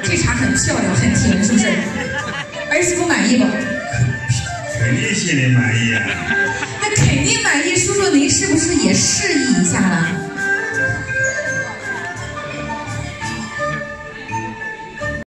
这茶很漂亮，很甜，是不是？儿媳妇满意不？ 肯定心里满意啊。 那肯定满意，叔叔您是不是也是